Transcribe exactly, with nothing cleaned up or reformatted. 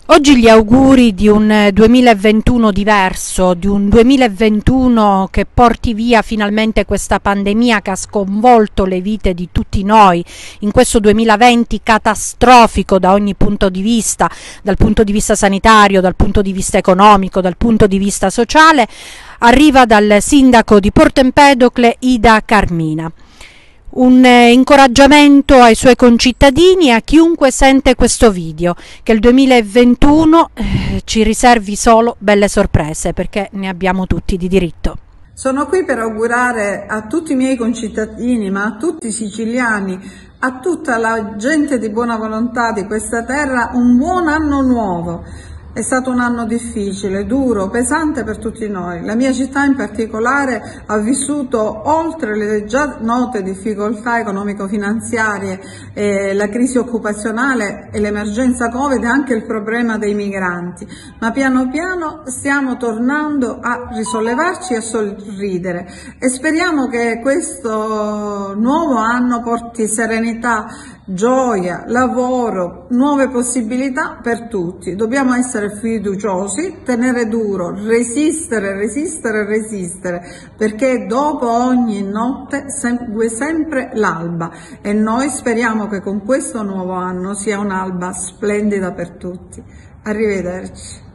Oggi gli auguri di un duemilaventuno diverso, di un duemilaventuno che porti via finalmente questa pandemia che ha sconvolto le vite di tutti noi, in questo duemilaventi catastrofico da ogni punto di vista, dal punto di vista sanitario, dal punto di vista economico, dal punto di vista sociale, arriva dal sindaco di Porto Empedocle Ida Carmina. Un incoraggiamento ai suoi concittadini e a chiunque sente questo video, che il duemilaventuno eh, ci riservi solo belle sorprese, perché ne abbiamo tutti di diritto. Sono qui per augurare a tutti i miei concittadini, ma a tutti i siciliani, a tutta la gente di buona volontà di questa terra, un buon anno nuovo. È stato un anno difficile, duro, pesante per tutti noi. La mia città in particolare ha vissuto, oltre le già note difficoltà economico-finanziarie, eh, la crisi occupazionale e l'emergenza Covid, anche il problema dei migranti. Ma piano piano stiamo tornando a risollevarci e a sorridere e speriamo che questo nuovo anno porti serenità, gioia, lavoro, nuove possibilità per tutti. Dobbiamo essere fiduciosi, tenere duro, resistere, resistere, resistere, perché dopo ogni notte segue sempre l'alba e noi speriamo che con questo nuovo anno sia un'alba splendida per tutti. Arrivederci.